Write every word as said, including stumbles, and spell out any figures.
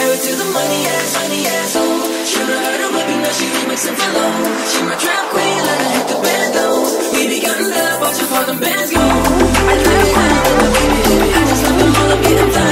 married to the money ass, money ass, oh. Should've heard her whipping, now she remixing for low. She my trap queen, let her hit the bando. We be getting love, watch her for them bands go. I like it, I love the baby, baby. I just love them all, I beat them down.